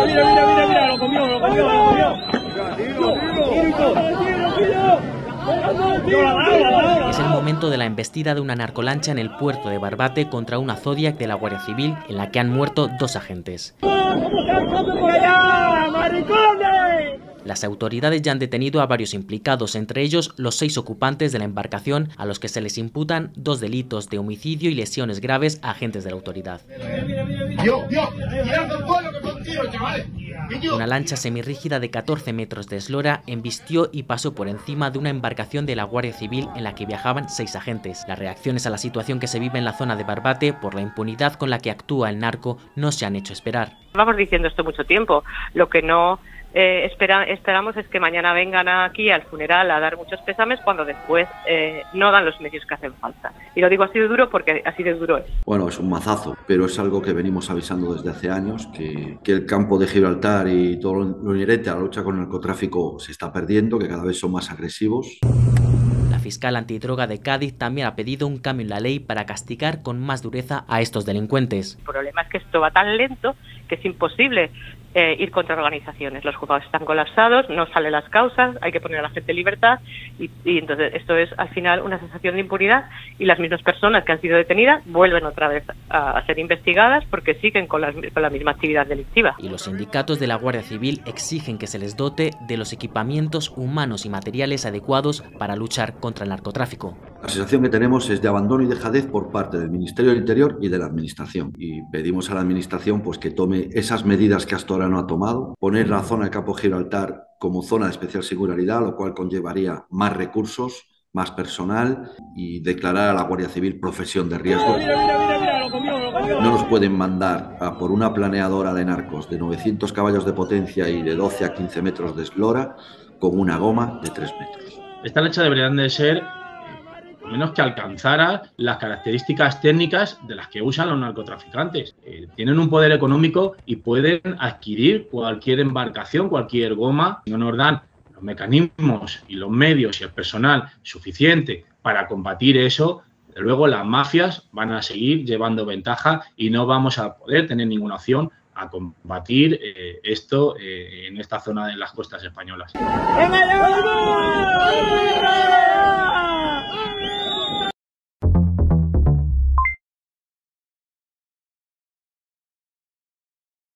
mira, lo comió. Es el momento de la embestida de una narcolancha en el puerto de Barbate contra una Zodiac de la Guardia Civil en la que han muerto 2 agentes. Las autoridades ya han detenido a varios implicados, entre ellos los 6 ocupantes de la embarcación, a los que se les imputan 2 delitos de homicidio y lesiones graves a agentes de la autoridad. Una lancha semirrígida de 14 metros de eslora embistió y pasó por encima de una embarcación de la Guardia Civil en la que viajaban 6 agentes. Las reacciones a la situación que se vive en la zona de Barbate por la impunidad con la que actúa el narco no se han hecho esperar. Vamos diciendo esto mucho tiempo. Lo que no esperamos es que mañana vengan aquí al funeral a dar muchos pésames cuando después no dan los medios que hacen falta. Y lo digo así de duro porque así de duro es. Bueno, es un mazazo, pero es algo que venimos avisando desde hace años, que el campo de Gibraltar y todo lo inherente a la lucha con el narcotráfico se está perdiendo, que cada vez son más agresivos. La fiscal antidroga de Cádiz también ha pedido un cambio en la ley para castigar con más dureza a estos delincuentes. El problema es que esto va tan lento que es imposible ir contra organizaciones. Los juzgados están colapsados, no salen las causas, hay que poner a la gente en libertad y entonces esto es al final una sensación de impunidad y las mismas personas que han sido detenidas vuelven otra vez a ser investigadas porque siguen con la misma actividad delictiva. Y los sindicatos de la Guardia Civil exigen que se les dote de los equipamientos humanos y materiales adecuados para luchar contra el narcotráfico. La sensación que tenemos es de abandono y dejadez por parte del Ministerio del Interior y de la Administración. Y pedimos a la Administración pues, que tome esas medidas que hasta ahora no ha tomado, poner la zona de Campo Gibraltar como zona de especial singularidad, lo cual conllevaría más recursos, más personal y declarar a la Guardia Civil profesión de riesgo. No nos pueden mandar a por una planeadora de narcos de 900 caballos de potencia y de 12 a 15 metros de eslora con una goma de 3 metros. Esta lancha deberían de ser menos que alcanzara las características técnicas de las que usan los narcotraficantes. Tienen un poder económico y pueden adquirir cualquier embarcación, cualquier goma. No nos dan los mecanismos y los medios y el personal suficiente para combatir eso. Luego las mafias van a seguir llevando ventaja y no vamos a poder tener ninguna opción a combatir esto en esta zona de las costas españolas.